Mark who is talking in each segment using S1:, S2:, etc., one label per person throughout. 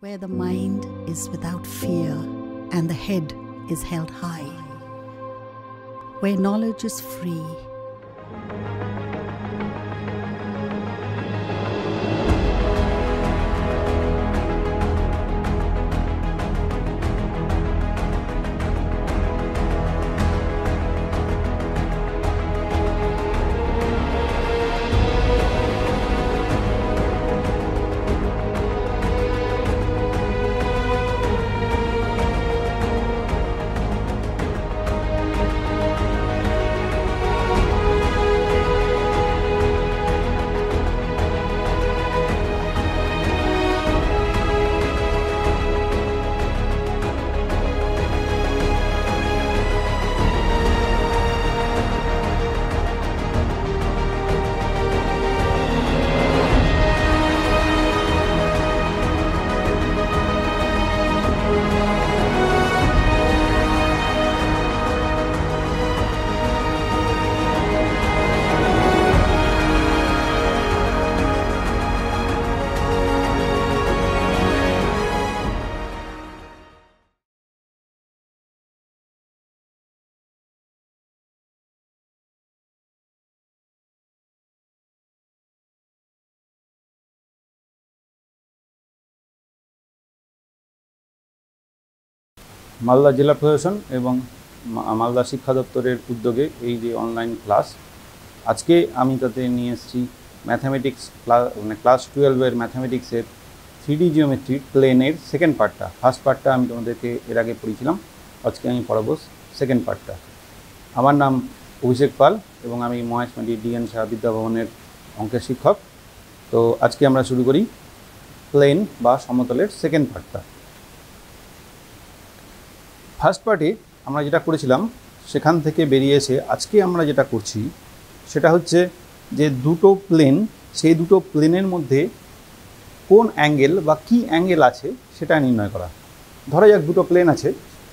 S1: where the mind is without fear and the head is held high, where knowledge is free.
S2: Malda জেলা প্রশাসন এবং মালদা শিক্ষা দপ্তরের উদ্যোগে এই যে অনলাইন ক্লাস আজকে আমি তাতে নিয়ে এসেছি ম্যাথামেটিক্স ক্লাস 12-এর ম্যাথামেটিক্সের 3D জিওমেট্রি প্লেনের সেকেন্ড পার্টটা। ফার্স্ট পার্টটা আমি তোমাদেরকে এর আগে পড়িয়েছিলাম, আজকে আমি পড়াবো সেকেন্ড পার্টটা। আমার নাম অভিষেক পাল এবং আমি মহেশমাটি ডিএন শাহ বিদ্যাভবনের অঙ্কের শিক্ষক। তো আজকে আমরা শুরু করি প্লেন বা সমতলের সেকেন্ড পার্টটা। ফার্স্ট পার্টে আমরা যেটা করেছিলাম সেখান থেকে বেরিয়ে এসে আজকে আমরা যেটা করছি সেটা হচ্ছে যে দুটো প্লেন, সেই দুটো প্লেনের মধ্যে কোন অ্যাঙ্গেল বা কী অ্যাঙ্গেল আছে সেটা নির্ণয় করা। ধরা যাক দুটো প্লেন আছে,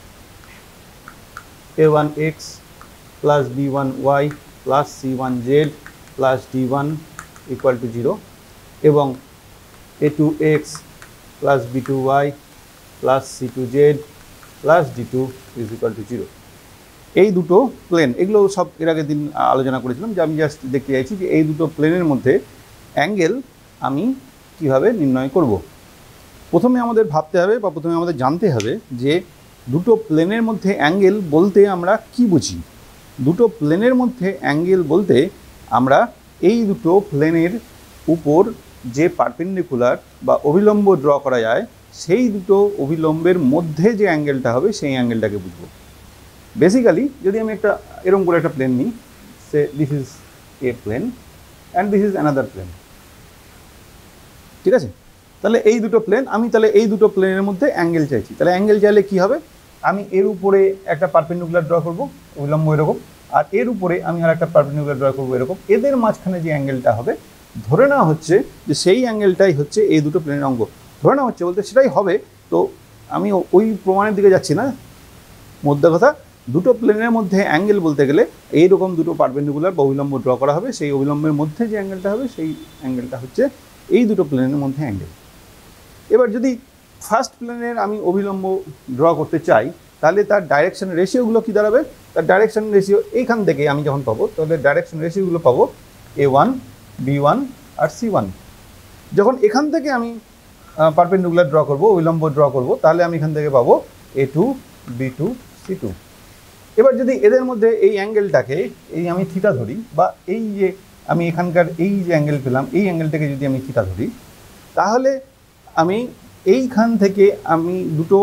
S2: a1x plus b1y plus c1z plus d1 equal to 0 এবং a2x plus b2y plus c2z plus d2 is equal to 0। এই দুটো প্লেন, এগুলো সব এর আগের দিন আলোচনা করেছিলাম, যে আমি জাস্ট দেখতে চাইছি যে এই দুটো প্লেনের মধ্যে অ্যাঙ্গেল আমি কিভাবে নির্ণয় করব। প্রথমে আমাদের ভাবতে হবে বা প্রথমে আমাদের জানতে হবে যে দুটো প্লেনের মধ্যে অ্যাঙ্গেল বলতে আমরা কি বুঝি। দুটো প্লেনের মধ্যে অ্যাঙ্গেল বলতে আমরা এই দুটো প্লেনের উপর যে পারপেন্ডিকুলার বা অভিলম্ব ড্র করা যায় সেই দুটো অভিলম্বের মধ্যে যে অ্যাঙ্গেলটা হবে সেই অ্যাঙ্গেলটাকে বুঝবো। বেসিক্যালি যদি আমি একটা এরকম করে একটা প্লেন নিই, say this is a plane and this is another plane, ঠিক আছে? তাহলে এই দুটো প্লেন, আমি তাহলে এই দুটো প্লেনের মধ্যে অ্যাঙ্গেল চাইছি। তাহলে অ্যাঙ্গেল চাইলে কী হবে, আমি এর উপরে একটা পারপেন্ডিকুলার ড্র করবো অভিলম্ব এরকম, আর এর উপরে আমি আর একটা পারপেন্ডিকুলার ড্র করবো এরকম। এদের মাঝখানে যে অ্যাঙ্গেলটা হবে ধরে নেওয়া হচ্ছে যে সেই অ্যাঙ্গেলটাই হচ্ছে এই দুটো প্লেনের অঙ্গ। ধরে নেওয়া হচ্ছে বলতে সেটাই হবে, তো আমি ওই প্রমাণের দিকে যাচ্ছি না। মধ্যে কথা, দুটো প্লেনের মধ্যে অ্যাঙ্গেল বলতে গেলে এইরকম দুটো পারপেন্ডিকুলার বা অভিলম্ব ড্র করা হবে, সেই অভিলম্বের মধ্যে যে অ্যাঙ্গেলটা হবে সেই অ্যাঙ্গেলটা হচ্ছে এই দুটো প্লেনের মধ্যে অ্যাঙ্গেল। এবার যদি ফার্স্ট প্লেনের আমি অভিলম্ব ড্র করতে চাই তাহলে তার ডাইরেকশন রেশিওগুলো কী দাঁড়াবে? তার ডাইরেকশন রেশিও এইখান থেকে আমি যখন পাবো তাহলে ডাইরেকশন রেশিওগুলো পাবো a1, b1 আর c1। যখন এখান থেকে আমি পারপেন্ডিকুলার ড্র করব, অভিলম্ব ড্র করব, তাহলে আমি এখান থেকে পাবো a2, b2, c2। এবার যদি এদের মধ্যে এই অ্যাঙ্গেলটাকে এই আমি থিটা ধরি, বা এই যে আমি এখানকার এই যে অ্যাঙ্গেল পেলাম এই অ্যাঙ্গেলটাকে যদি আমি থিটা ধরি, তাহলে আমি এইখান থেকে আমি দুটো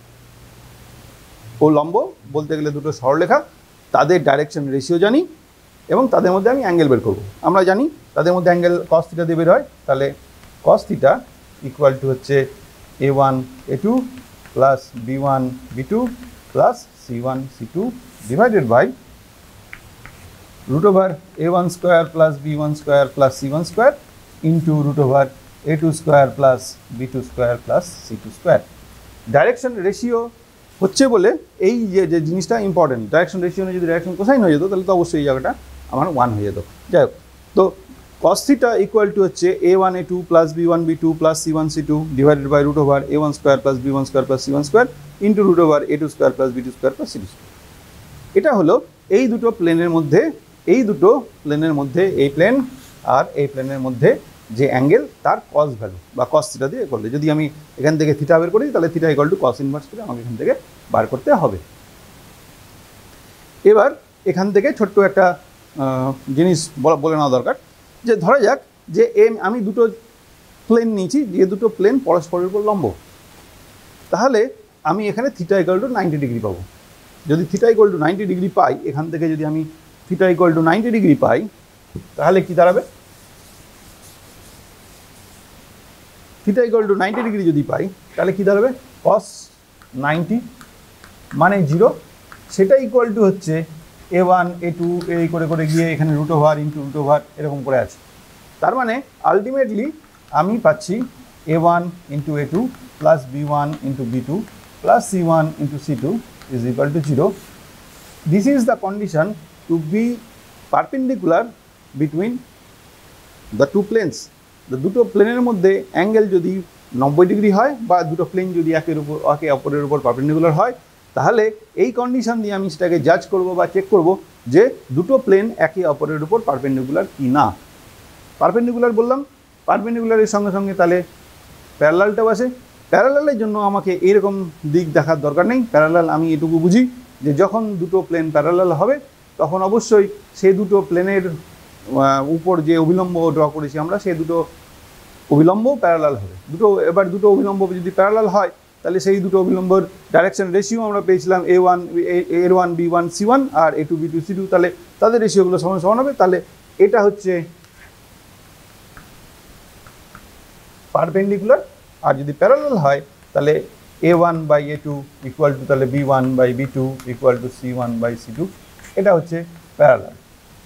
S2: লম্ব বলতে গেলে দুটো সরলরেখা, তাদের ডাইরেকশন রেশিও জানি এবং তাদের মধ্যে আমি অ্যাঙ্গেল বের করব। আমরা জানি তাদের মধ্যে অ্যাঙ্গেল cos থিটা দিয়ে বের হয়, তাহলে cos থিটা ইকুয়াল টু হচ্ছে a1 a2 plus b1 b2 plus c1 c2 divided by root over a1 square plus b1 square plus c1 square into root over a2 square plus b2 square plus c2 square. Direction ratio হচ্ছে বলে এই যে জিনিসটা important. Direction ratio যদি direction cosine হয়ে যেত তাহলে তো অবশ্যই এই জায়গাটা আমার 1 হয়ে যেত। যাই হোক, তো cos theta equal to হচ্ছে a1 a2 plus b1 b2 plus c1 c2 divided by root over a1 square plus b1 square plus c1 square into root over a2 square plus b2 square plus c2 square। এটা হলো এই দুটো প্লেনের মধ্যে এই plane আর এই প্লেনের মধ্যে যে অ্যাঙ্গেল তার cos ভ্যালু বা cos থিটা দিয়ে করলে, যদি আমি এখান থেকে থিটা বের করি তাহলে theta equal to cos inverse করে আমাকে এখান থেকে বার করতে হবে। এবার এখান থেকে ছোট্ট একটা জিনিস বলে নেওয়া দরকার, যে ধরা যাক যে আমি দুটো প্লেন নিয়েছি, যে দুটো প্লেন পরস্পরের উপর লম্ব, তাহলে আমি এখানে থিটা ইকুয়াল টু 90 ডিগ্রি পাবো। যদি থিটা ইকুয়াল টু 90 ডিগ্রি পাই, এখান থেকে যদি আমি থিটা ইকুয়াল টু 90 ডিগ্রি পাই, তাহলে কি দাঁড়াবে? থিটা ইকুয়াল টু 90 ডিগ্রি যদি পাই তাহলে কি দাঁড়াবে? cos 90 মানে 0, সেটা ইকুয়াল টু হচ্ছে a1 a2 এই করে করে গিয়ে এখানে root over into root over এরকম করে আছে। তার মানে আলটিমেটলি আমি পাচ্ছি a1 into a2 plus b1 into b2 plus c1 into c2 is equal to 0। This is the condition to be perpendicular between the two planes. দুটো প্লেনের মধ্যে অ্যাঙ্গেল যদি 90 ডিগ্রি হয় বা দুটো প্লেন যদি একে অপরের উপর পারপেন্ডিকুলার হয়, তাহলে এই কন্ডিশন দিয়ে আমি সেটাকে জাজ করব বা চেক করব যে দুটো প্লেন একে অপরের উপর পারপেন্ডিকুলার কি না। পারপেন্ডিকুলার বললাম, পারপেন্ডিকুলারের সঙ্গে সঙ্গে তাহলে প্যারালালটাও আছে। প্যারালালের জন্য আমাকে এরকম দিক দেখার দরকার নেই। প্যারালাল আমি এটুকু বুঝি যে যখন দুটো প্লেন প্যারালাল হবে তখন অবশ্যই সেই দুটো প্লেনের উপর যে অভিলম্ব ড্র করেছি আমরা, সেই দুটো অভিলম্ব প্যারালাল হবে। এবার দুটো অভিলম্ব যদি প্যারালাল হয় তাহলে সেই দুটো অভিলম্বর ডাইরেকশন রেশিও আমরা পেয়েছিলাম a1 b1 c1 আর a2 b2 c2, তাহলে তাদের রেশিওগুলো সমান সমান হবে। তাহলে এটা হচ্ছে পারপেন্ডিকুলার। আর যদি প্যারালাল হয় তাহলে a1 by a2 equal to তাহলে b1 by b2 equal to c1 by c2, এটা হচ্ছে প্যারালাল।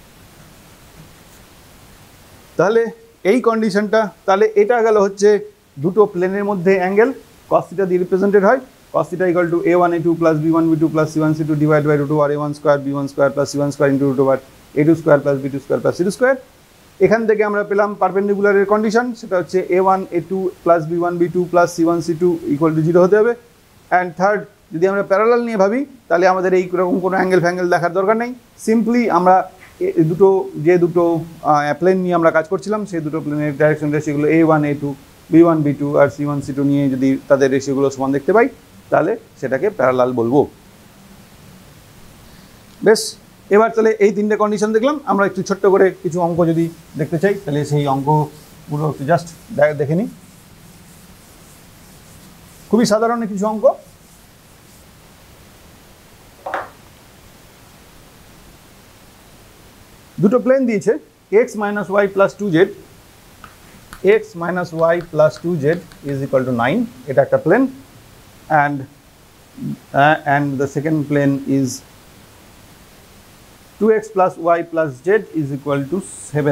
S2: তাহলে এই কন্ডিশনটা, তাহলে এটা গেল হচ্ছে দুটো প্লেনের মধ্যে অ্যাঙ্গেল cos থিটা দিয়ে রিপ্রেজেন্টেড হয়। cos theta equal to a1 a2 plus b1 b2 plus c1 c2 divide by root over a1 square b1 square plus c1 square into root over a2 square plus b2 square plus c2 square. এখান থেকে আমরা পেলাম পারপেন্ডিকুলারের condition, সেটা হচ্ছে a1 a2 plus b1 b2 plus c1 c2 equal to 0 হতে হবে। And third, যদি আমরা প্যারালাল নিয়ে ভাবি তাহলে আমাদের এই রকম কোনো অ্যাঙ্গেল ফ্যাঙ্গেল দেখার দরকার নেই। সিম্পলি আমরা যে দুটো প্লেন নিয়ে আমরা কাজ করছিলাম সেই দুটো প্লেনের direction রেশিওগুলো a1 a2 b1 b2 আর c1 c2 নিয়ে যদি তাদের রেশিওগুলো সমান দেখতে পাই তাহলে সেটাকে প্যারালাল বলবো। বেশ, এবার তাহলে এই তিনটে কন্ডিশন দেখলাম। আমরা একটু ছোট্ট করে কিছু অঙ্ক যদি দেখতে চাই তাহলে সেই অঙ্কগুলো একটু জাস্ট দেখে নিই। খুবই সাধারণ কিছু অঙ্ক। দুটো প্লেন দিয়েছে x minus y plus 2z, x minus y plus 2z is equal to 9, এটা একটা plane. And the second plane is 2x plus y plus z is equal to 7.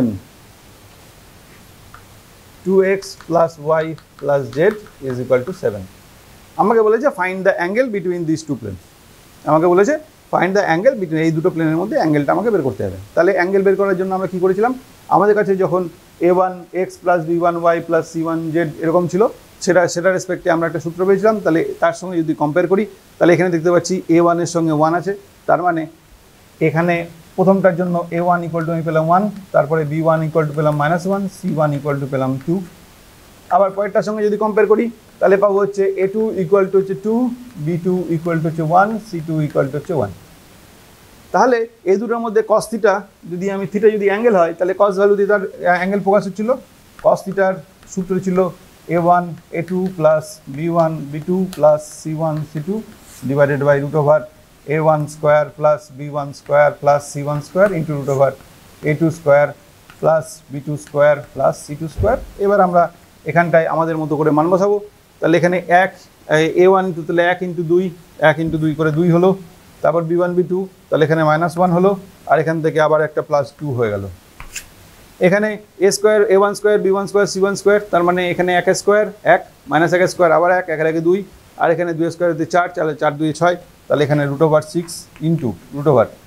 S2: 2x plus y plus z is equal to 7. আমাকে বলেছে find the angle between this two plane. আমাকে বলেছে find the angle between এই দুটো প্লেনের মধ্যে অ্যাঙ্গেলটা আমাকে বের করতে হবে। তাহলে অ্যাঙ্গেল বের করার জন্য আমরা কী করেছিলাম? আমাদের কাছে যখন a1 x plus b1 y plus c1 z এরকম ছিল, সেটা রেসপেক্টে আমরা একটা সূত্র পেয়েছিলাম। তাহলে তার সঙ্গে যদি কম্পেয়ার করি তাহলে এখানে দেখতে পাচ্ছি a1 এর সঙ্গে 1 আছে, তার মানে এখানে প্রথমটার জন্য a1 ইকুয়াল টু আমি পেলাম 1, তারপরে b1 ইকুয়াল টু পেলাম -1, c1 ইকুয়াল টু পেলাম 2। আবার পরেরটার সঙ্গে যদি কম্পেয়ার করি তাহলে পাবো হচ্ছে a2 ইকুয়াল টু হচ্ছে 2, b2 ইকুয়াল টু হচ্ছে 1, c2 ইকুয়াল টু হচ্ছে 1। তাহলে এই দুটোর মধ্যে cos থিটা যদি আমি থিটা যদি অ্যাঙ্গেল হয় তাহলে cos ভ্যালু দিয়ে তার অ্যাঙ্গেল প্রকাশ হচ্ছিল। cos থিটার সূত্র ছিল a1 a2 plus b1 b2 plus c1 c2 divided by root over a1 square plus b1 square plus c1 square into root over a2 square plus b2 square plus c2 square. এবার আমরা এখানটায় আমাদের মতো করে মান বসাবো। তাহলে এখানে a1 তাহলে 1 ইন্টু 2 করে 2 হলো, তারপর b1 b2 তাহলে এখানে -1 হলো, আর এখান থেকে আবার একটা +2 হয়ে গেল। এখানে a square a1 square b1 square c1 square, তার মানে এখানে 1 স্কোয়ার 1 মাইনাস 1 স্কোয়ার আবার 1 1 এর 2, আর এখানে 2 স্কোয়ার 4, 4 2 6, তাহলে এখানে √6 into √,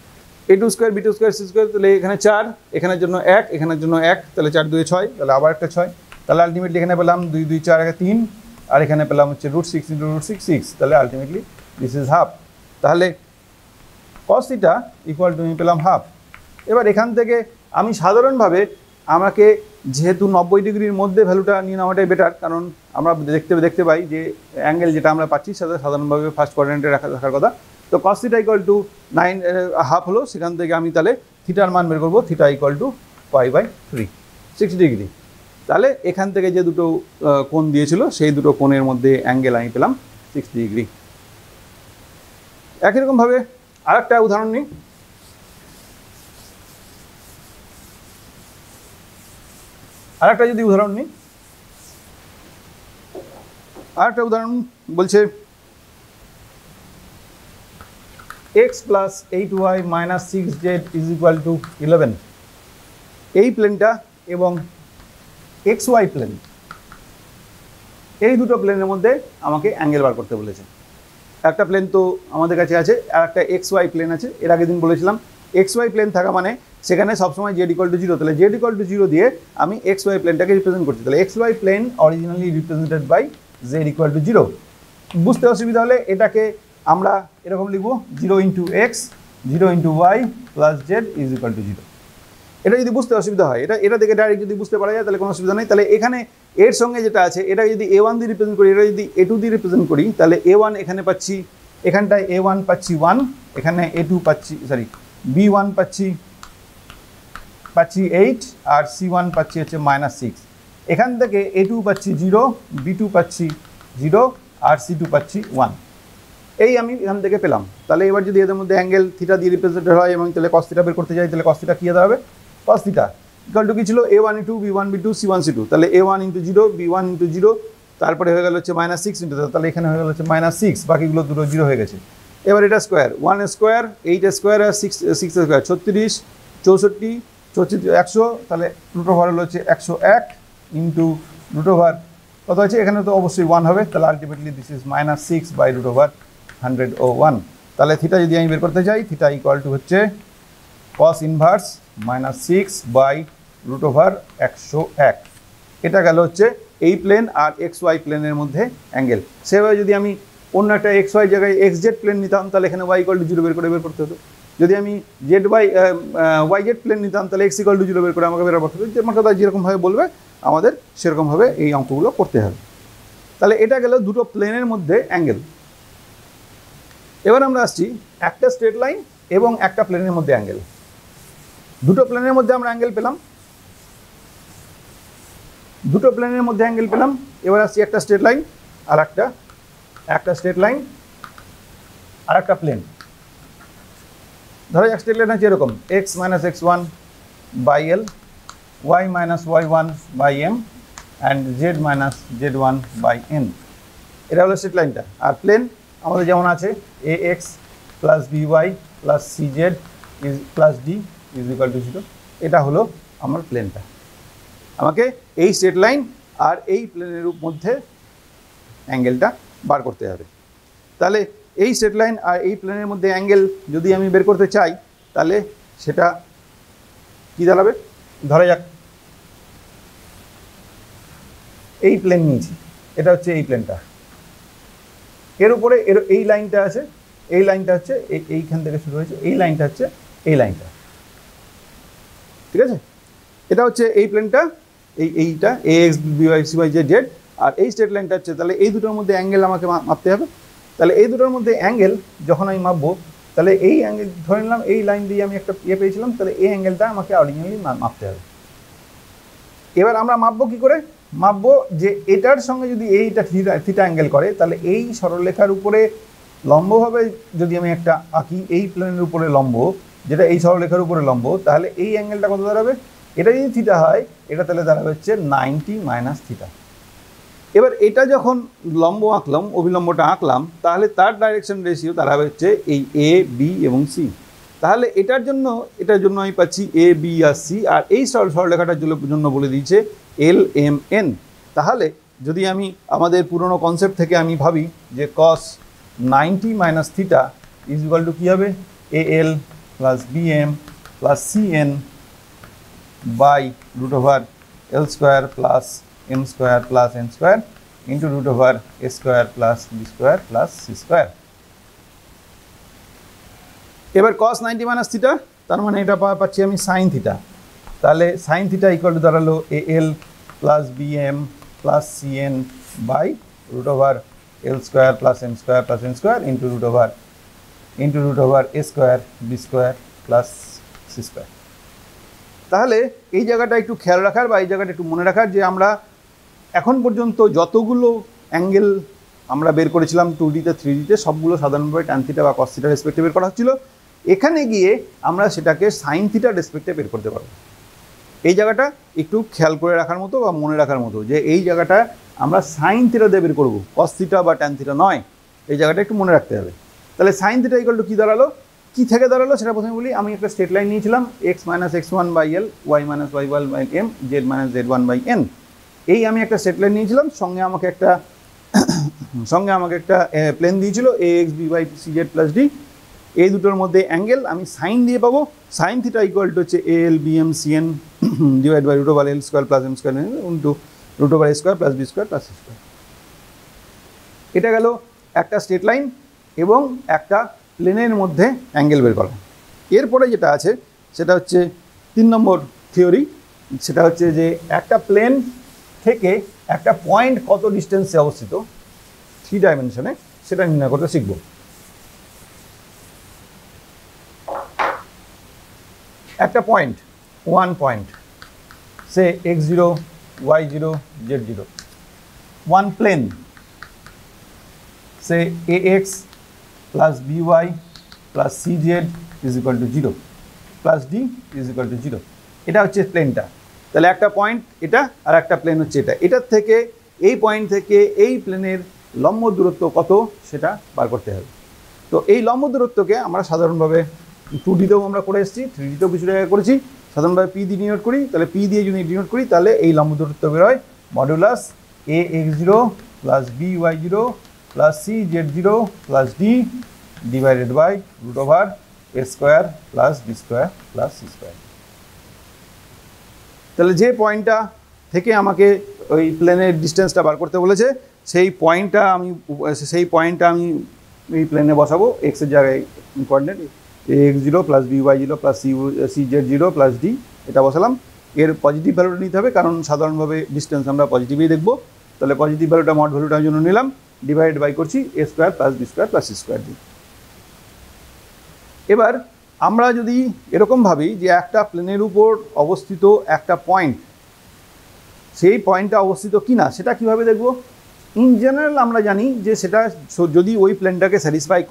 S2: a2 square b2 square c square, তাহলে এখানে 4, এখানের জন্য 1, এখানের জন্য 1, তাহলে 4 2 6, তাহলে আবার একটা 6, তাহলে আলটিমেটলি এখানে পেলাম 2 2 4 3, আর এখানে পেলাম হচ্ছে √6 × √6 6, তাহলে আলটিমেটলি দিস ইজ হাফ। তাহলে cos থিটা ইকুয়াল টু আমি পেলাম হাফ। এবার এখান থেকে আমি সাধারণভাবে আমাকে যেহেতু 90 ডিগ্রির মধ্যে ভ্যালুটা নিয়ে নেওয়াটাই বেটার, কারণ আমরা দেখতে পাই যে অ্যাঙ্গেল যেটা আমরা পাচ্ছি সেটা সাধারণভাবে ফার্স্ট কোয়াড্রেন্টে রাখার কথা। তো cos থিটা ইকুয়াল টু 9.5 হলো, সেখান থেকে আমি তাহলে থিটার মান বের করবো, থিটা ইকুয়াল টু π/3 60 ডিগ্রি। তাহলে এখান থেকে যে দুটো কোণ দিয়েছিল সেই দুটো কোণের মধ্যে অ্যাঙ্গেল আমি পেলাম 60 ডিগ্রি। একই রকমভাবে আরেকটা উদাহরণ নিই। আরেকটা উদাহরণ বলছে x + 8y - 6z = 11। এই প্লেনটা এবং xy প্লেন, এই দুটো প্লেনের মধ্যে আমাকে অ্যাঙ্গেল বার করতে বলেছে। একটা প্লেন তো আমাদের কাছে আছে, আর একটা xy প্লেন আছে। এর আগের দিন বলেছিলাম xy প্লেন থাকা মানে সেখানে সবসময় z = 0, তাহলে z = 0 দিয়ে আমি xy প্লেনটাকে রিপ্রেজেন্ট করছি। তাহলে xy plane originally represented by z = 0। বুঝতে অসুবিধা হলে এটাকে আমরা এরকম লিখবো 0 × x 0 × y + z = 0। এটা যদি বুঝতে অসুবিধা হয়, এটা দেখে ডাইরেক্ট যদি বুঝতে পারা যায় তাহলে কোনো অসুবিধা নেই। তাহলে এখানে এর সঙ্গে যেটা আছে এটাকে যদি a1 দিয়ে রিপ্রেজেন্ট করি, এটা যদি a2 দিয়ে রিপ্রেজেন্ট করি, তাহলে a1 এখানে পাচ্ছি, এখানটায় a1 পাচ্ছি 1, এখানে a2 পাচ্ছি, সরি b1 পাচ্ছি 8, আর c1 পাচ্ছি হচ্ছে -6। এখান থেকে a2 পাচ্ছি 0, b2 পাচ্ছি 0, আর c2 পাচ্ছি 1। এই আমি এখান থেকে পেলাম। তাহলে এবার যদি এদের মধ্যে অ্যাঙ্গেল থিটা দিয়ে রিপ্রেজেন্টেড হয় এবং তাহলে cos থিটা বের করতে যাই, তাহলে cos থিটা কী দাঁড়াবে? cos থিটা ইকুয়াল টু কি ছিল? a1 × b1 b2 c1 c2, তাহলে a1 × 0 b1 × 0, তারপরে হয়ে গেল হচ্ছে -6 × 0, তাহলে এখানে হয়ে গেল হচ্ছে -6, বাকিগুলো দুটো 0 হয়ে গেছে। এবার এটা স্কোয়ার, 1 স্কোয়ার 8 স্কোয়ার আর 6 স্কোয়ার 36 64 100, তাহলে √ওভার হলো হচ্ছে 101 ইন্টু √ওভার কত আছে? এখানে তো অবশ্যই 1 হবে, তাহলে আলটিমেটলি দিস ইজ -6/√101। তাহলে থিটা যদি আমি বের করতে চাই, থিটা ইকুয়াল টু হচ্ছে cos ইনভার্স -6/√101। এটা গেল হচ্ছে এই প্লেন আর xy প্লেনের মধ্যে অ্যাঙ্গেল। সেভাবে যদি আমি অন্য একটা xy জায়গায় xz প্লেন নিতাম, তাহলে এখানে y = 0 বের করতে হতো। যদি আমি yz প্লেন নিতাম, তাহলে x = 0 বের করে আমাকে বের করতে হবে। আমার কথা যেরকমভাবে বলবে আমাদের সেরকমভাবে এই অঙ্কগুলো করতে হবে। তাহলে এটা গেল দুটো প্লেনের মধ্যে অ্যাঙ্গেল। এবার আমরা আসছি একটা স্ট্রেট লাইন এবং একটা প্লেনের মধ্যে অ্যাঙ্গেল। দুটো প্লেনের মধ্যে আমরা অ্যাঙ্গেল পেলাম, এবার আসছি একটা স্ট্রেট লাইন আর একটা স্ট্রেট লাইন আর একটা প্লেন। ধরো এক স্ট্রেট লাইন আছে এরকম x - x1/l, y - y1/m, and z - z1/n। এটা হলো স্ট্রেট লাইনটা। আর প্লেন আমাদের যেমন আছে ax + by + cz + d = 0। এটা হলো আমার প্লেনটা। আমাকে এই স্ট্রেট লাইন আর এই প্লেনের মধ্যে অ্যাঙ্গেলটা বার করতে হবে। তাহলে এই স্ট্রেট লাইন আর এই প্লেনের মধ্যে অ্যাঙ্গেল যদি আমি বের করতে চাই, তাহলে সেটা কী দাঁড়াবে? ধরা যাক এই প্লেন নিয়েছি, এটা হচ্ছে এই প্লেনটা, এর উপরে এই লাইনটা আছে, এই লাইনটা হচ্ছে এইখান থেকে শুরু হয়েছে, এই লাইনটা হচ্ছে এই লাইনটা, ঠিক আছে? এটা হচ্ছে এই প্লেনটা, এইটা ax by c by z, আর এই স্ট্রেট লাইনটা হচ্ছে, তাহলে এই দুটোর মধ্যে অ্যাঙ্গেল আমাকে মাপতে হবে। তাহলে এই দুটোর মধ্যে অ্যাঙ্গেল যখন আমি মাপবো, তাহলে এই অ্যাঙ্গেল ধরে নিলাম এই লাইন দিয়ে আমি একটা পেয়েছিলাম, তাহলে এই অ্যাঙ্গেলটা আমাকে অরিজিনালি মাপতে হবে। এবার আমরা মাপবো কী করে? মাপবো যে এটার সঙ্গে যদি এইটা থিটা অ্যাঙ্গেল করে, তাহলে এই সরলরেখার উপরে লম্বভাবে যদি আমি একটা আঁকি, এই প্লেনের উপরে লম্ব, যেটা এই সরলরেখার উপরে লম্ব, তাহলে এই অ্যাঙ্গেলটা কত দাঁড়াবে? এটা যদি থিটা হয়, এটা তাহলে দাঁড়াবে হচ্ছে 90 - থিটা। এবার এটা যখন লম্ব আঁকলাম, অভিলম্বটা আঁকলাম, তাহলে তার ডাইরেকশন রেশিও দাঁড়াবে হচ্ছে এই a b এবং c। তাহলে এটার জন্য আমি পাচ্ছি a b আর c, আর এই সরলরেখাটার জন্য বলে দিয়েছে l m n। তাহলে যদি আমি আমাদের পুরনো কনসেপ্ট থেকে আমি ভাবি যে cos 90 - থিটা = কী হবে? al plus BM plus CN by root over L square plus M square plus N square into root over A square plus B square plus C square. এবার cos 90 মাইনাস থিটা, তার মানে এটা পাচ্ছি আমি sine theta. তাহলে sine theta equal to দাঁড়ালো A L plus BM plus CN by root over L square plus M square plus N square into root over A square B square plus C square. তাহলে এই জায়গাটা একটু খেয়াল রাখার বা এই জায়গাটা একটু মনে রাখার যে আমরা এখন পর্যন্ত যতগুলো অ্যাঙ্গেল আমরা বের করেছিলাম 2Dতে 3Dতে সবগুলো সাধারণভাবে ট্যান থিটা বা কস থিটা রেসপেক্টে বের করা হচ্ছিল। এখানে গিয়ে আমরা সেটাকে সাইন থিটা রেসপেক্টে বের করতে পারবো। এই জায়গাটা একটু খেয়াল করে রাখার মতো বা মনে রাখার মতো যে এই জায়গাটা আমরা সাইন থিটা দিয়ে বের করবো, কস থিটা বা ট্যান থিটা নয়। এই জায়গাটা একটু মনে রাখতে হবে। তাহলে সাইন থিটা ইকুয়াল টু কী দাঁড়ালো, কী থেকে দাঁড়ালো সেটা প্রথমে বলি। আমি একটা স্ট্রেট লাইন নিয়েছিলাম X minus x1 by L, Y minus y1 by M, Z minus z1 by N. এই আমি একটা স্ট্রেট লাইন নিয়েছিলাম, সঙ্গে আমাকে একটা প্লেন দিয়েছিল A X B by C Z plus D. এই দুটোর মধ্যে অ্যাঙ্গেল আমি সাইন দিয়ে পাবো। সাইন থিটা ইকুয়াল টু হচ্ছে A L B M C N divide by root over L square plus M square into root over A square plus B square plus C square. এটা গেল একটা straight line এবং একটা প্লেনের মধ্যে angle বের করা। এরপরে যেটা আছে সেটা হচ্ছে 3 নম্বর থিওরি। সেটা হচ্ছে যে একটা প্লেন থেকে একটা পয়েন্ট কত ডিস্টেন্সে অবস্থিত 3 ডাইমেনশনে সেটা নির্ণয় করতে শিখব। একটা point, one point, say x0 y0 z0, one plane, say ax plus by plus cz is equal to 0 plus d is equal to 0। এটা হচ্ছে প্লেনটা। তাহলে একটা পয়েন্ট এটা আর একটা প্লেন হচ্ছে এটা। এটার থেকে এই পয়েন্ট থেকে এই প্লেনের লম্ব দূরত্ব কত সেটা বার করতে হবে। তো এই লম্ব দূরত্বকে আমরা সাধারণভাবে 2Dতেও আমরা করে এসেছি, 3Dতেও কিছু জায়গায় করেছি। সাধারণভাবে পি দিয়ে ডিনোট করি। তাহলে পি দিয়ে যদি ডিনোট করি তাহলে এই লম্ব দূরত্ব বের হয় modulus A x0 plus B y0 plus C z0 plus D divided by root over A square plus B square plus C square. তাহলে যে পয়েন্টটা থেকে আমাকে ওই প্লেনের ডিস্টেন্সটা বার করতে বলেছে সেই পয়েন্টটা আমি এই প্লেনে বসাবো। এক্সের জায়গায় coordinate x0 plus B y0 plus C z0 plus D এটা বসালাম। এর পজিটিভ ভ্যালুটা নিতে হবে কারণ সাধারণভাবে ডিস্টেন্স আমরা পজিটিভই দেখবো। তাহলে পজিটিভ ভ্যালুটা মড ভ্যালুটার জন্য নিলাম, ডিভাইড বাই করছি A square plus B square plus C square D. এবার আমরা যদি এরকম ভাবি যে একটা প্লেনের উপর অবস্থিত একটা পয়েন্ট, সেই পয়েন্টটা অবস্থিত কিনা সেটা কিভাবে দেখব। ইন জেনারেল আমরা জানি যে সেটা যদি ওই প্লেনটাকে স্যাটিসফাই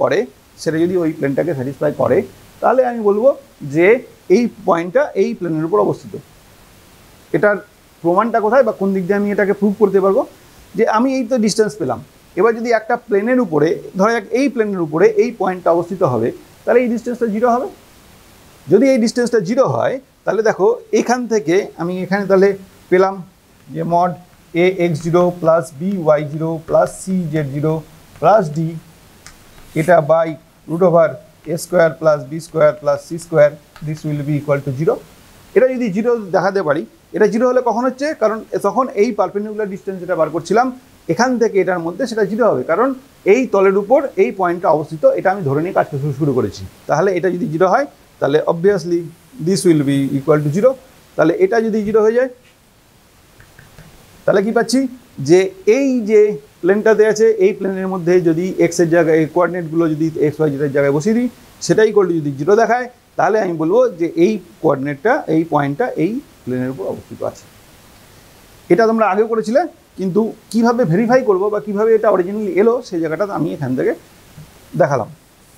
S2: করে তাহলে আমি বলবো যে এই পয়েন্টটা এই প্লেনের উপর অবস্থিত। এটার প্রমাণটা কোথায় বা কোন দিক দিয়ে আমি এটাকে প্রুভ করতে পারবো যে আমি এই তো ডিস্টেন্স পেলাম। এবার যদি একটা প্লেনের উপরে ধরা যাক এই প্লেনের উপরে এই পয়েন্টটা অবস্থিত হবে তাহলে এই ডিস্টেন্সটা 0 হবে। যদি এই ডিস্টেন্সটা 0 হয় তাহলে দেখো এখান থেকে আমি এখানে তাহলে পেলাম যে mod A x0 plus B y0 plus C z0 plus D এটা by root over A square plus B square plus C square this will be equal to 0। এটা যদি 0 দেখাতে পারি, এটা 0 হলে কখন হচ্ছে, কারণ তখন এই পারপেন্ডিকুলার ডিস্টেন্স যেটা বার করছিলাম এখান থেকে এটার মধ্যে সেটা 0 হবে, কারণ এই তলের উপর এই পয়েন্টটা অবস্থিত এটা আমি ধরে নিয়ে কাজ শুরু করেছি। তাহলে এটা যদি 0 হয় তাহলে obviously this will be equal to 0। তাহলে এটা যদি 0 হয়ে যায় তাহলে কি পাচ্ছি যে এই যে প্লেনটাতে আছে এই প্লেনের মধ্যে যদি এক্সের জায়গায় কোঅর্ডিনেটগুলো যদি এক্স ওয়াই জেডের জায়গায় বসিয়ে দিই সেটাই ইকুয়াল টু যদি 0 দেখায় তাহলে আমি বলবো যে এই কোঅর্ডিনেটটা এই পয়েন্টটা এই প্লেনের উপর অবস্থিত আছে। এটা তোমরা আগেও করেছিলে, কিন্তু কিভাবে ভেরিফাই করবো বা কিভাবে এটা অরিজিনালি এলো সেই জায়গাটা আমি এখান থেকে দেখালাম।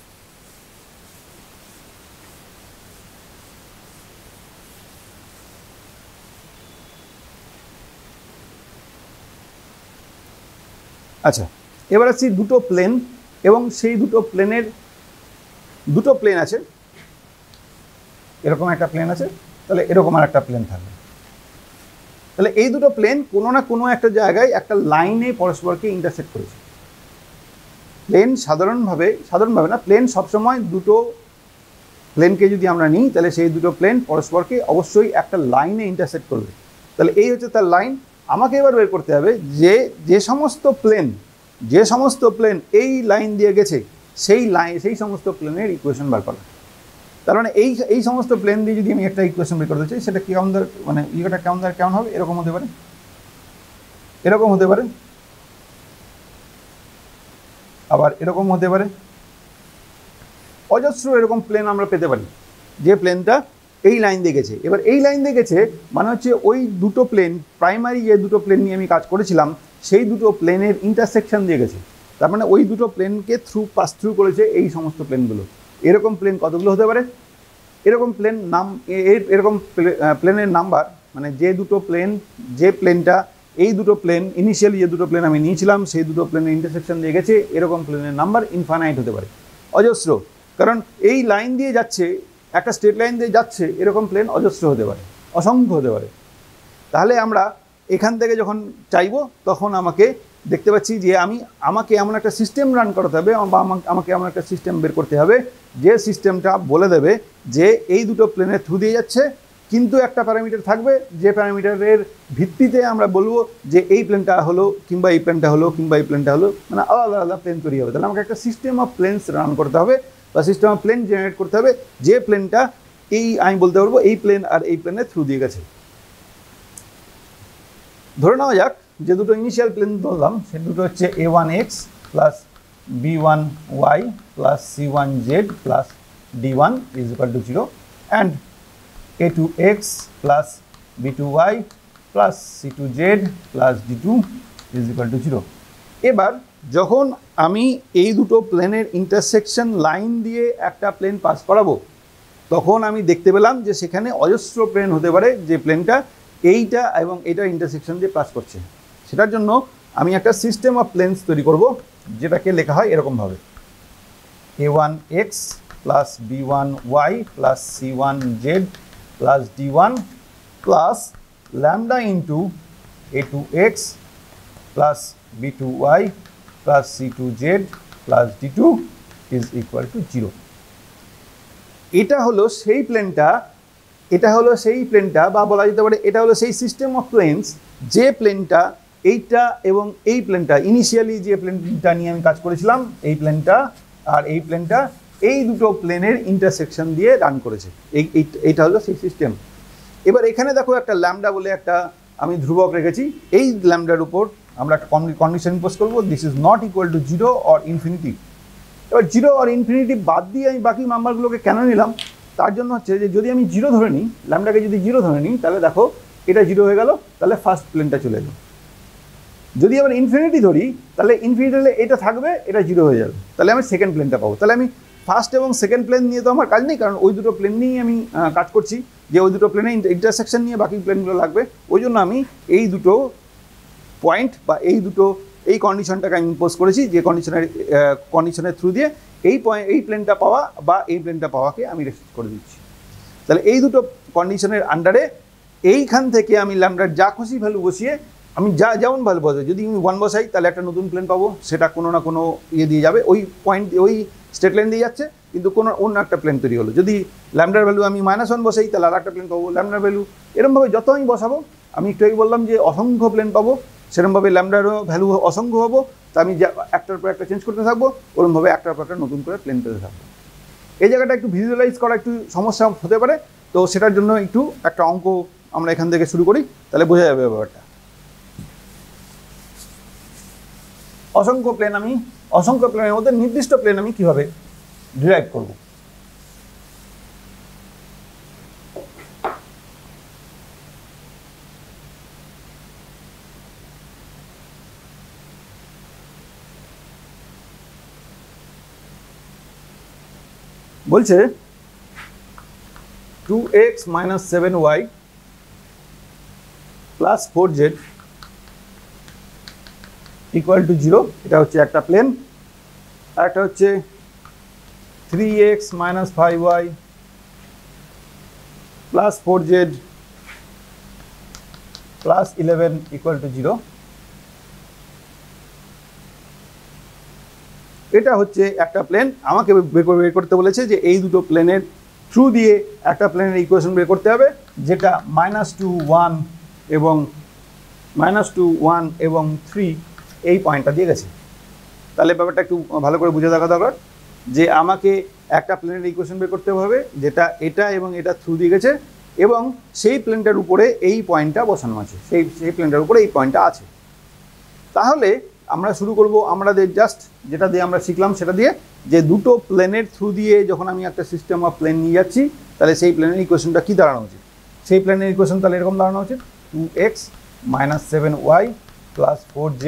S2: আচ্ছা, এবার আসছি দুটো প্লেন এবং সেই দুটো প্লেনের দুটো প্লেন আছে। এরকম একটা প্লেন আছে, তাহলে এরকম আর একটা প্লেন থাকবে। তাহলে এই দুটো প্লেন কোনো না কোনো একটা জায়গায় একটা লাইনে পরস্পরকে ইন্টারসেক্ট করেছে। প্লেন সাধারণভাবে না, প্লেন সবসময় দুটো প্লেনকে যদি আমরা নিই তাহলে সেই দুটো প্লেন পরস্পরকে অবশ্যই একটা লাইনে ইন্টারসেক্ট করবে। তাহলে এই হচ্ছে তার লাইন। আমাকে এবার বের করতে হবে যে যে সমস্ত প্লেন এই লাইন দিয়ে গেছে সেই সমস্ত প্লেনের ইকুয়েশন বার করা। তার মানে এই সমস্ত প্লেন দিয়ে যদি আমি একটা ইকুয়েশন বের করতে চাই, সেটা কেমন মানে ইয়েটা কেমন হবে, এরকম হতে পারে, এরকম হতে পারে, আবার এরকম হতে পারে। অজস্র এরকম প্লেন আমরা পেতে পারি যে প্লেনটা এই লাইন দিয়ে গেছে। এবার এই লাইন দিয়ে গেছে মানে হচ্ছে ওই দুটো প্লেন, প্রাইমারি যে দুটো প্লেন নিয়ে আমি কাজ করেছিলাম সেই দুটো প্লেনের ইন্টারসেকশন দিয়ে গেছে। তার মানে ওই দুটো প্লেনকে পাস থ্রু করেছে এই সমস্ত প্লেনগুলো। এরকম প্লেন কতগুলো হতে পারে? এরকম প্লেন এরকম প্লেনের নাম্বার, মানে যে প্লেনটা এই দুটো প্লেন ইনিশিয়ালি যে দুটো প্লেন আমি নিয়েছিলাম সেই দুটো প্লেনের ইন্টারসেকশন দিয়ে গেছে, এরকম প্লেনের নাম্বার ইনফাইনাইট হতে পারে, অজস্র। কারণ এই লাইন দিয়ে যাচ্ছে, একটা স্ট্রেট লাইন দিয়ে যাচ্ছে, এরকম প্লেন অজস্র হতে পারে, অসংখ্য হতে পারে। তাহলে আমরা এখান থেকে যখন চাইবো তখন আমাকে দেখতে পাচ্ছি যে আমাকে এমন একটা সিস্টেম রান করতে হবে, বা আমাকে এমন একটা সিস্টেম বের করতে হবে যে সিস্টেমটা বলে দেবে যে এই দুটো প্লেনের থ্রু দিয়ে যাচ্ছে, কিন্তু একটা প্যারামিটার থাকবে যে প্যারামিটারের ভিত্তিতে আমরা বলবো যে এই প্লেনটা হলো, কিংবা এই প্লেনটা হলো, কিংবা এই প্লেনটা হলো, মানে আলাদা আলাদা প্লেন তৈরি হবে। তাহলে আমাকে একটা সিস্টেম অফ প্লেনস রান করতে হবে, বা সিস্টেম অফ প্লেন জেনারেট করতে হবে যে প্লেনটা আমি বলতে পারবো এই প্লেন আর এই প্লেনের থ্রু দিয়ে গেছে। ধরে নেওয়া যাক যে দুটো ইনিশিয়াল প্লেন ধরলাম সে দুটো হচ্ছে a1x plus b1y plus c1z plus d1 is equal to 0 and a2x plus b2y plus c2z plus d2 is equal to 0। এবার যখন আমি এই দুটো প্লেনের ইন্টারসেকশন লাইন দিয়ে একটা প্লেন পাস করাবো, তখন আমি দেখতে পেলাম যে সেখানে অজস্র প্লেন হতে পারে যে প্লেনটা এইটা এবং এইটা ইন্টারসেকশন দিয়ে পাস করছে। সেটার জন্য আমি একটা সিস্টেম অফ প্লেনস তৈরি করব, যেটাকে লেখা হয় এরকমভাবে: a1x plus b1y plus c1z plus d1 plus lambda into a2x plus b2y plus c2z plus d2 is equal to 0। এটা হলো সেই প্লেনটা, বা বলা যেতে পারে এটা হলো সেই সিস্টেম অফ প্লেনস যে প্লেনটা এইটা এবং এই প্লেনটা ইনিশিয়ালি যে প্লেনটা নিয়ে আমি কাজ করেছিলাম এই প্লেনটা আর এই প্লেনটা এই দুটো প্লেনের ইন্টারসেকশন দিয়ে রান করেছে। এইটা হলো সেই সিস্টেম। এবার এখানে দেখো একটা ল্যামডা বলে একটা আমি ধ্রুবক রেখেছি। এই ল্যামডার উপর আমরা একটা কন্ডিশন ইম্পোজ করবো, this is not equal to 0 or infinity. এবার 0 আর ইনফিনিটি বাদ দিয়ে আমি বাকি নাম্বারগুলোকে কেন নিলাম, তার জন্য হচ্ছে যে যদি আমি 0 ধরে নিই, ল্যামডাকে যদি 0 ধরে নিই, তাহলে দেখো এটা 0 হয়ে গেল, তাহলে ফার্স্ট প্লেনটা চলে এলো। যদি আবার ইনফিনিটি ধরি তাহলে ইনফিনিটি হলে এটা থাকবে, এটা 0 হয়ে যাবে, তাহলে আমি সেকেন্ড প্লেনটা পাবো। তাহলে আমি ফার্স্ট এবং সেকেন্ড প্লেন নিয়ে তো আমার কাজ নেই, কারণ ওই দুটো প্লেন নিয়েই আমি কাজ করছি, যে ওই দুটো প্লেনে ইন্টারসেকশন নিয়ে বাকি প্লেনগুলো লাগবে। ওই জন্য আমি এই দুটো পয়েন্ট বা এই কন্ডিশনটাকে আমি ইম্পোজ করেছি, যে কন্ডিশনের থ্রু দিয়ে এই প্লেনটা পাওয়া বা এই প্লেনটা পাওয়াকে আমি রেস্ট্রিক্ট করে দিচ্ছি। তাহলে এই দুটো কন্ডিশনের আন্ডারে এইখান থেকে আমি ল্যামডার যা খুশি ভ্যালু বসিয়ে আমি যেমন ভ্যালু বসাই, যদি আমি 1 বসাই তাহলে একটা নতুন প্লেন পাবো, সেটা কোনো না কোনো ইয়ে দিয়ে যাবে, ওই পয়েন্ট ওই স্ট্রেট লাইন দিয়ে যাচ্ছে, কিন্তু কোনো অন্য একটা প্লেন তৈরি হলো। যদি ল্যামডার ভ্যালু আমি -1 বসাই তাহলে আর একটা প্লেন পাবো ল্যামডার ভ্যালু। এরকমভাবে যত আমি বসাবো, আমি একটু আগে বললাম যে অসংখ্য প্লেন পাবো, সেরকমভাবে ল্যামডারও ভ্যালু অসংখ্য হবো। তা আমি একটার পর একটা চেঞ্জ করতে থাকবো, ওরকমভাবে একটার পর একটা নতুন করে প্লেন পেতে থাকবো। এই জায়গাটা একটু ভিজুয়ালাইজ করা একটু সমস্যা হতে পারে, তো সেটার জন্য একটু একটা অঙ্ক আমরা এখান থেকে শুরু করি, তাহলে বোঝা যাবে ব্যাপারটা। অসংখ্য প্লেনের মধ্যে নির্দিষ্ট প্লেন আমি কিভাবে ডিরাইভ করব। বলছে 2x - 7y plus 4z equal to 0, এটা হচ্ছে একটা প্লেন। আর একটা হচ্ছে 3x - 5y plus 4z plus 11 equal to 0, এটা হচ্ছে একটা প্লেন। আমাকে বের করতে বলেছে যে এই দুটো প্লেনের থ্রু দিয়ে একটা প্লেনের ইকুয়েশন বের করতে হবে, যেটা -2 1 এবং -2 1 এবং 3 এই পয়েন্টটা দিয়ে গেছে। তাহলে ব্যাপারটা একটু ভালো করে বুঝে দেখা দরকার যে আমাকে একটা প্লেনের ইকুয়েশন বের করতে হবে যেটা এটা এবং এটা থ্রু দিয়ে গেছে এবং সেই প্লেনটার উপরে এই পয়েন্টটা বসানো আছে, সেই প্লেনটার উপরে এই পয়েন্টটা আছে। তাহলে আমরা শুরু করব আমাদের জাস্ট যেটা দিয়ে আমরা শিখলাম সেটা দিয়ে, যে দুটো প্লেনের থ্রু দিয়ে যখন আমি একটা সিস্টেম অফ প্লেন নিয়ে যাচ্ছি তাহলে সেই প্লেনের ইকুয়েশনটা কী দাঁড়ানো উচিত। সেই প্লেনের ইকুয়েশন তাহলে এরকম দাঁড়ানো উচিত 2x - 7y + 4z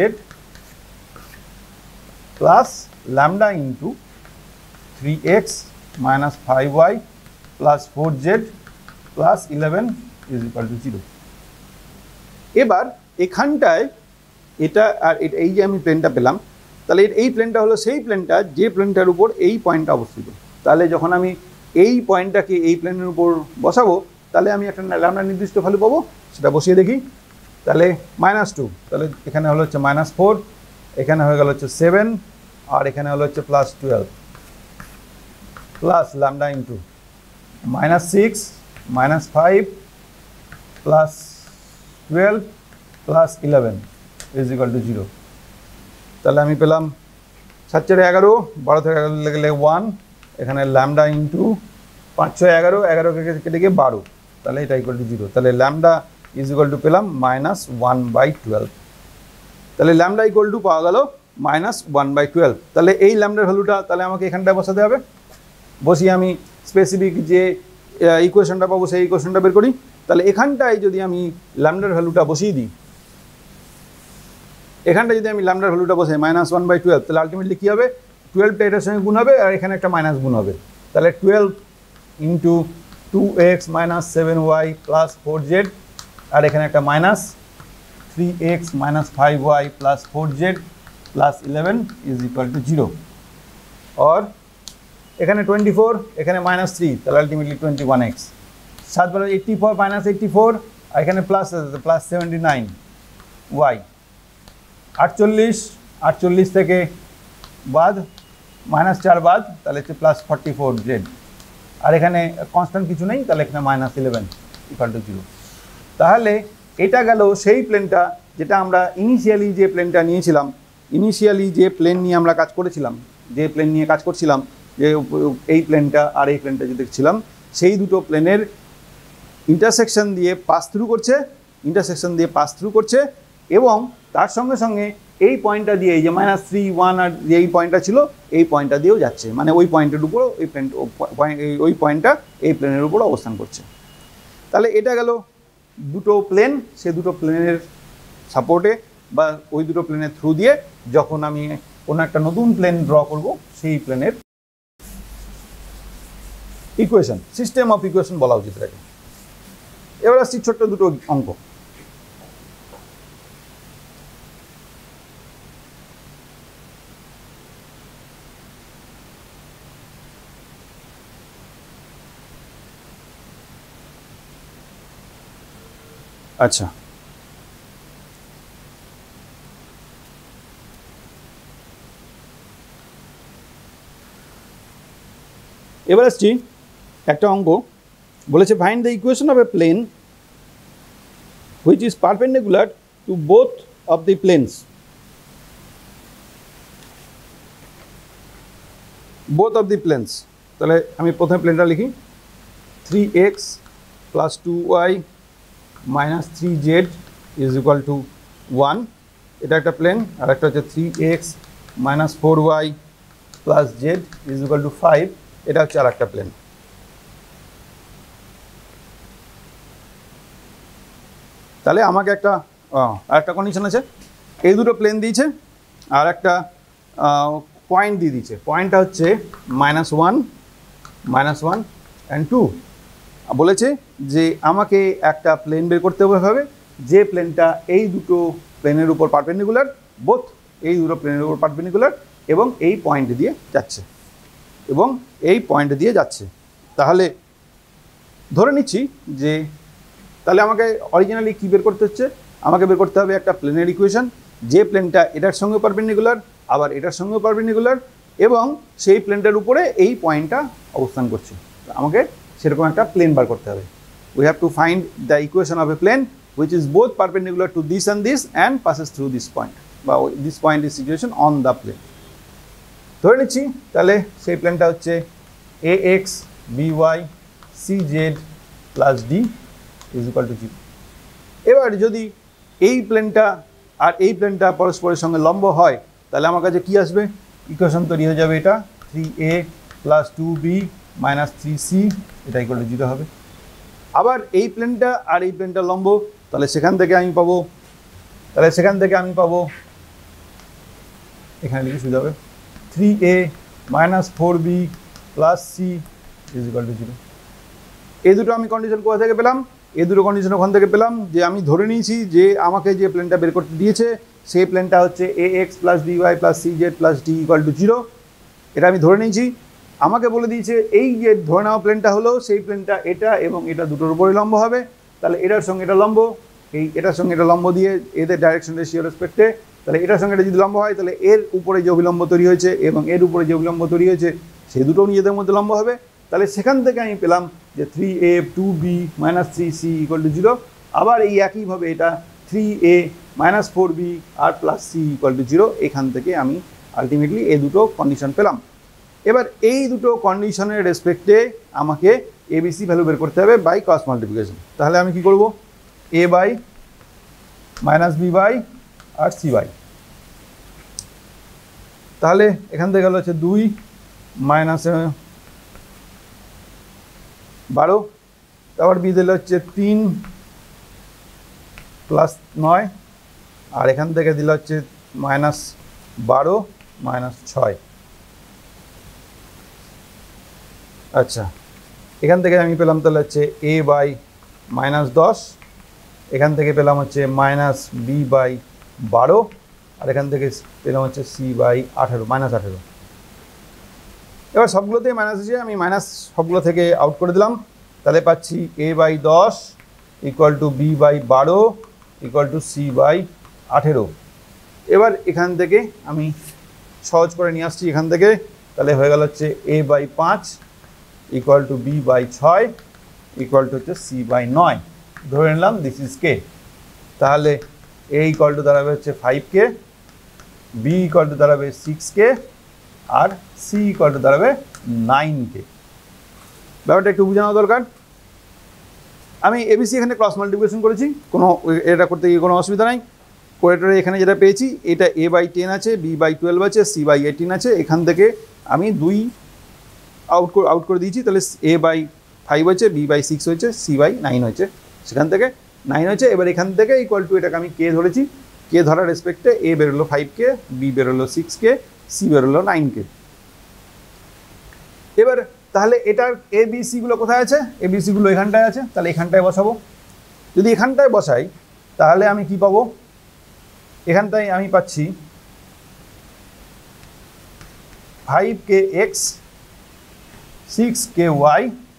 S2: plus lambda into 3x - 5y + 4z + 11 = 0। এবার এখানটায় এটা আর এটা, এই যে আমি প্লেনটা পেলাম, তাহলে এই প্লেনটা হলো সেই প্লেনটা যে প্লেনটার উপর এই পয়েন্টটা অবস্থিত। তাহলে যখন আমি এই পয়েন্টটাকে এই প্লেনের উপর বসাবো তাহলে আমি একটা ল্যামডা নির্দিষ্ট ভ্যালু পাবো, সেটা বসিয়ে দেখি। তাহলে -2, তাহলে এখানে হলো হচ্ছে -4, এখানে হয়ে গেল হচ্ছে 7, আর এখানে হলো হচ্ছে +12 প্লাস ল্যামডা ইন্টু -6 - 5 + 12 + 11 = 0। তাহলে আমি পেলাম 7 × 4 = 11, 12 থেকে 11 গেলে 1, এখানে ল্যামডা ইন্টু 5 × 6 = 11, 11 কেটে গিয়ে 12, তাহলে এটা = 0। তাহলে ল্যামডা পেলাম -1/12। তাহলে ল্যামডা পাওয়া গেল -1/12। তাহলে এই ল্যামডার ভ্যালুটা তাহলে আমাকে এখানটায় বসাতে হবে। বসিয়ে আমি স্পেসিফিক যে ইকুয়েশনটা পাবো সেই ইকুয়েশনটা বের করি। তাহলে এখানটায় যদি আমি ল্যামডার ভ্যালুটা বসিয়ে দিই, এখানটা যদি আমি ল্যামডার ভ্যালুটা বসাই -1/12, তাহলে আলটিমেটলি কী হবে, 12টা এটার সঙ্গে গুণ হবে আর এখানে একটা মাইনাস গুণ হবে। তাহলে 12 × 2x - 7y + 4z, আর এখানে একটা মাইনাস 3x - 5y + 4z + 11 = 0। और এখানে 24, এখানে -3, তাহলে আলটিমেটলি 21x। 7 × 84 - 84, আর এখানে প্লাস আছে +79y। 48 থেকে বাদ -4 বাদ, তাহলে হচ্ছে +44z, আর এখানে কনস্ট্যান্ট কিছু নেই, তাহলে এখানে -11 = 0। তাহলে এটা গেল সেই প্লেনটা যেটা আমরা ইনিশিয়ালি যে প্লেনটা নিয়েছিলাম, ইনিশিয়ালি যে প্লেন নিয়ে আমরা কাজ করেছিলাম, যে প্লেন নিয়ে কাজ করছিলাম, যে এই প্লেনটা আর এই প্লেনটা যে দেখছিলাম, সেই দুটো প্লেনের ইন্টারসেকশন দিয়ে পাস থ্রু করছে এবং তার সঙ্গে সঙ্গে এই পয়েন্টটা দিয়ে, এই যে -3 1 আর যে এই পয়েন্টটা ছিল এই পয়েন্টটা দিয়েও যাচ্ছে, মানে ওই পয়েন্টের উপর ওই পয়েন্টটা এই প্লেনের উপর অবস্থান করছে। তাহলে এটা গেল দুটো প্লেন, সে দুটো প্লেনের সাপোর্টে বা ওই দুটো প্লেনের থ্রু দিয়ে যখন আমি কোনো একটা নতুন প্লেন ড্র করব, সেই প্লেনের ইকুয়েশন, সিস্টেম অফ ইকুয়েশন বলা উচিত এটাকে। এবার আসছি ছোট্ট দুটো অঙ্ক। আচ্ছা, এবার আসছি একটা অঙ্ক বলেছে, find the equation of a plane which is perpendicular to both of the planes. তাহলে আমি প্রথমে প্লেনটা লিখি, 3x + 2y - 3z = 1, এটা একটা প্লেন। আর একটা হচ্ছে 3x - 4y + z = 5, এটা হচ্ছে আর একটা প্লেন। তাহলে আমাকে একটা কন্ডিশন আছে, এই দুটো প্লেন দিয়েছে আর একটা পয়েন্ট দিয়ে দিয়েছে। পয়েন্টটা হচ্ছে -1 and 2। বলেছে যে আমাকে একটা প্লেন বের করতে হবে যে প্লেনটা এই দুটো প্লেনের উপর পারপেন্ডিকুলার, এই দুটো প্লেনের উপর পারপেন্ডিকুলার এবং এই পয়েন্ট দিয়ে যাচ্ছে তাহলে ধরে নিচ্ছি যে, তাহলে আমাকে অরিজিনালি কী বের করতে হচ্ছে, আমাকে বের করতে হবে একটা প্লেনের ইকুয়েশন যে প্লেনটা এটার সঙ্গে পারপেন্ডিকুলার, আবার এটার সঙ্গেও পারপেন্ডিকুলার এবং সেই প্লেনটার উপরে এই পয়েন্টটা অবস্থান করছে। আমাকে সেরকম একটা প্লেন বার করতে হবে। We have to find the equation of a plane which is both perpendicular to this and passes through this point, বা this point is situation on the plane। ধরে নিচ্ছি তাহলে সেই প্লেনটা হচ্ছে ax by cz plus d is equal to 0। এবার যদি এই প্লেনটা আর এই প্লেনটা পরস্পরের সঙ্গে লম্ব হয় তাহলে আমার কাছে কি আসবে, ইকুয়েশন তৈরি হয়ে যাবে এটা 3a plus 2b minus 3c এটা ইকুয়াল টু 0 হবে। আবার এই প্লেনটা আর এই প্লেনটা লম্ব, তাহলে সেখান থেকে আমি পাবো এখানে লিখে সুবিধা হবে 3a minus 4b plus c is equal to 0। এই দুটো আমি কন্ডিশন কোথা থেকে পেলাম, এই দুটো কন্ডিশন ওখান থেকে পেলাম যে আমি ধরে নিয়েছি যে আমাকে যে প্লেনটা বের করতে দিয়েছে সেই প্লেনটা হচ্ছে ax plus by plus cz plus d equal to 0। এটা আমি ধরে নিয়েছি। আমাকে বলে দিয়েছে এই যে ধরে নেওয়া প্লেনটা হলো সেই প্লেনটা এটা এবং এটা দুটোর উপরে লম্ব হবে, তাহলে এটার সঙ্গে এটা লম্ব, এটার সঙ্গে এটা লম্ব দিয়ে এদের ডাইরেকশন রেশিও রেসপেক্টে, তাহলে এটার সঙ্গে এটা যদি লম্ব হয় তাহলে এর উপরে যে অভিলম্ব তৈরি হয়েছে এবং এর উপরে যে অভিলম্ব তৈরি হয়েছে সেই দুটো নিজেদের মধ্যে লম্ব হবে। তাহলে সেখান থেকে আমি পেলাম যে 3a 2b minus 3c equal to 0। আবার এই একইভাবে এটা 3a minus 4b R plus c equal to 0। এখান থেকে আমি আলটিমেটলি এই দুটো কন্ডিশন পেলাম। এবার এই দুটো কন্ডিশনের রেসপেক্টে আমাকে abc ভ্যালু বের করতে হবে বাই ক্রস মাল্টিপ্লিকেশন। তাহলে আমি কি করব, a by minus b by আর সি বাই, তাহলে এখান থেকে গেল হচ্ছে 2 মাইনাস 12, তারপর বি দিলে হচ্ছে 3 প্লাস 9, আর এখান থেকে দিলে হচ্ছে মাইনাস 12 মাইনাস 6। আচ্ছা, এখান থেকে আমি পেলাম তাহলে হচ্ছে a বাই মাইনাস 10, এখান থেকে পেলাম হচ্ছে মাইনাস বি বাই 12, আর এখান থেকে পেলাম হচ্ছে সি বাই 18 মাইনাস 18। এবার সবগুলোতেই মাইনাস আছে, আমি মাইনাস সবগুলো থেকে আউট করে দিলাম, তাহলে পাচ্ছি a by 10 equal to b by 12 equal to c by 18। এবার এখান থেকে আমি সহজ করে নিয়ে আসছি এখান থেকে, তাহলে হয়ে গেল হচ্ছে a by 5 equal to b by 6 equal to হচ্ছে সি বাই 9। ধরে নিলাম দিস ইজ কে। তাহলে a ইকুয়াল টু দাঁড়াবে হচ্ছে 5k, b ইকুয়াল টু দাঁড়াবে 6k R c equal to দাঁড়াবে 9k। ব্যাপারটা একটু বোঝানো দরকার। আমি এবিসি এখানে ক্রস মাল্টিপ্লিকেশন করেছি, কোনো এটা করতে গিয়ে কোনো অসুবিধা নাই। কোয়েটারে এখানে যেটা পেয়েছি এটা a বাই 10 আছে, b বাই 12 আছে, c বাই 18 আছে, এখান থেকে আমি 2 আউট করে দিয়েছি, তাহলে a বাই 5 হয়েছে, b বাই 6 হয়েছে, c বাই 9 হয়েছে, সেখান থেকে 9 হয়েছে। এবার এখান থেকে ইকুয়াল টু এটাকে আমি কে ধরেছি, কে ধরার রেসপেক্টে a বেরোলো 5k, b বেরোলো 6k, c বেরোলো 9k। এবার তাহলে এটার এবিসিগুলো কোথায় আছে, এবিসিগুলো এখানটায় আছে, তাহলে এখানটায় বসাবো। যদি এখানটায় বসাই তাহলে আমি কি পাবো, এখানটায় আমি পাচ্ছি 5kx 6ky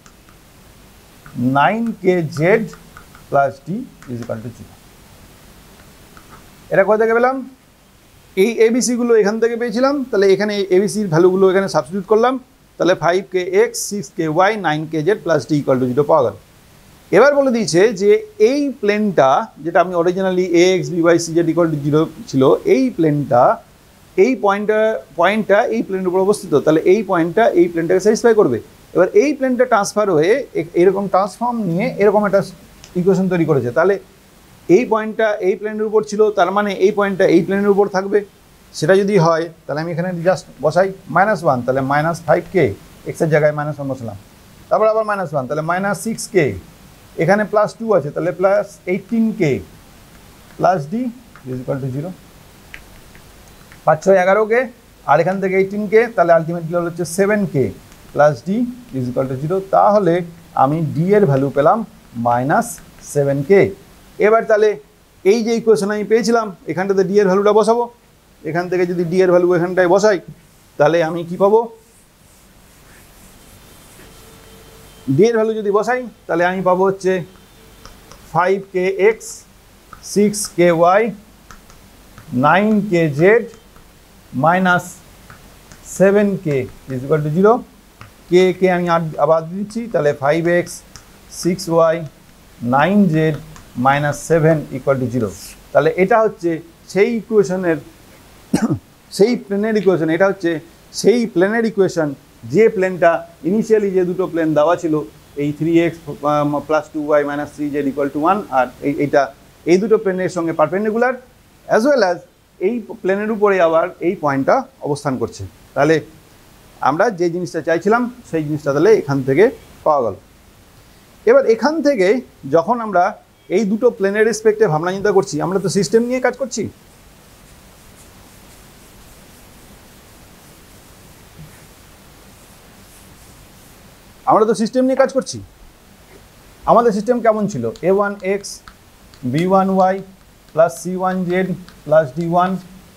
S2: 9kz plus d is equal to 0। এটা কোথা থেকে পেলাম, এই এবিসিগুলো এখান থেকে পেয়েছিলাম, তাহলে এখানে এবিসির ভ্যালুগুলো এখানে সাবস্টিটিউট করলাম, তাহলে 5kx 6ky 9kz plus D equal to 0 পাওয়া গেল। এবার বলে দিয়েছে যে এই প্লেনটা যেটা আমি originally ax by cz equal to 0 ছিল, এই প্লেনটা এই পয়েন্টটা এই প্লেনের উপর অবস্থিত, তাহলে এই পয়েন্টটা এই প্লেনটাকে স্যাটিসফাই করবে। এবার এই প্লেনটা ট্রান্সফার হয়ে এরকম ট্রান্সফর্ম নিয়ে এরকম একটা ইকুয়েশন তৈরি করেছে, তাহলে এই পয়েন্টটা এই প্লেনের উপর ছিল, তার মানে এই পয়েন্টটা এই প্লেনের উপর থাকবে। সেটা যদি হয় তাহলে আমি এখানে জাস্ট বসাই -1, তাহলে মাইনাস 5k, এক্সের জায়গায় -1 বসালাম, তারপর আবার -1, তাহলে মাইনাস 6k, এখানে +2 আছে, তাহলে plus 18k plus d is equal to 0। 5 6 11k, আর এখান থেকে 18k, তাহলে আলটিমেটলি হচ্ছে 7k plus d is equal to 0। তাহলে আমি ডি এর ভ্যালু পেলাম -7k। এবার তাহলে এই যে ইকুয়েশন আমি পেয়েছিলাম এখানটাতে ডি এর ভ্যালুটা বসাবো, এখান থেকে যদি ডি এর ভ্যালু এখানটায় বসাই তাহলে আমি কি পাবো, ডি এর ভ্যালু যদি বসাই তাহলে আমি পাবো হচ্ছে 5kx 6ky 9kz minus 7k is equal to 0। কে আমি আবার দিচ্ছি, তাহলে 5x 6y 9z -7 = 0। তাহলে এটা হচ্ছে সেই ইকুয়েশনের সেই প্লেনের ইকুয়েশন, এটা হচ্ছে সেই প্লেনের ইকুয়েশন যে প্লেনটা ইনিশিয়ালি যে দুটো প্লেন দেওয়া ছিল, এই 3x + 2y - 3z = 1, আর এইটা এই দুটো প্লেনের সঙ্গে পারপেন্ডিকুলার, অ্যাজ ওয়েল অ্যাজ এই প্লেনের উপরে আবার এই পয়েন্টটা অবস্থান করছে। তাহলে আমরা যে জিনিসটা চাইছিলাম সেই জিনিসটা তাহলে এখান থেকে পাওয়া গেল। এবার এখান থেকে যখন আমরা এই দুটো প্লেনের রেসপেক্টে ভাবনা চিন্তা করছি, আমরা তো সিস্টেম নিয়ে কাজ করছি, আমাদের সিস্টেম কেমন ছিল? a1x b1y + c1z + d1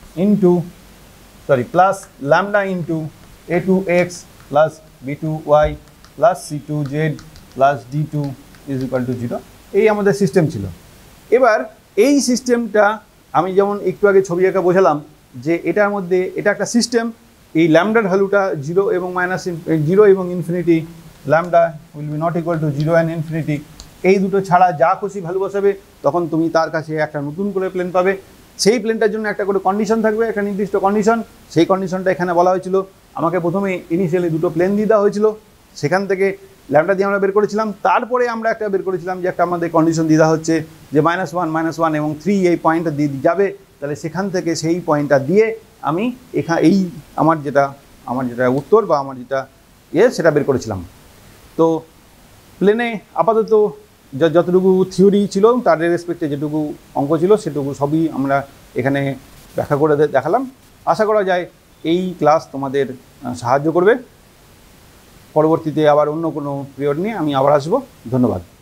S2: plus lambda into a2x plus b2y plus c2z plus d2 = 0। এই আমাদের সিস্টেম ছিল। এবার এই সিস্টেমটা আমি যেমন একটু আগে ছবি আঁকা বোঝালাম যে এটার মধ্যে এটা একটা সিস্টেম, এই ল্যামডার ভ্যালুটা 0 এবং -0 এবং infinity, lambda will be not equal to 0 and infinity, এই দুটো ছাড়া যা খুশি ভ্যালু বসাবে তখন তুমি তার কাছে একটা নতুন করে প্লেন পাবে। সেই প্লেনটার জন্য একটা করে কন্ডিশন থাকবে, একটা নির্দিষ্ট কন্ডিশন। সেই কন্ডিশনটা এখানে বলা হয়েছিল, আমাকে প্রথমে ইনিশিয়ালি দুটো প্লেন দিয়ে দেওয়া হয়েছিল, সেখান থেকে ল্যামডা দিয়ে আমরা বের করেছিলাম। তারপরে আমরা একটা বের করেছিলাম যে একটা আমাদের কন্ডিশন দিয়ে দেওয়া হচ্ছে যে -1 এবং 3 এই পয়েন্টটা দিয়ে যাবে। তাহলে সেখান থেকে সেই পয়েন্টটা দিয়ে আমি এই আমার যেটা উত্তর বা আমার যেটা সেটা বের করেছিলাম। তো প্লেনে আপাতত যতটুকু থিওরি ছিল তার রেসপেক্টে যেটুকু অঙ্ক ছিল সেটুকু সবই আমরা এখানে ব্যাখ্যা করে দেখালাম। আশা করা যায় এই ক্লাস তোমাদের সাহায্য করবে। পরবর্তীতে আবার অন্য কোনো পিরিয়ড নিয়ে আমি আবার আসবো। ধন্যবাদ।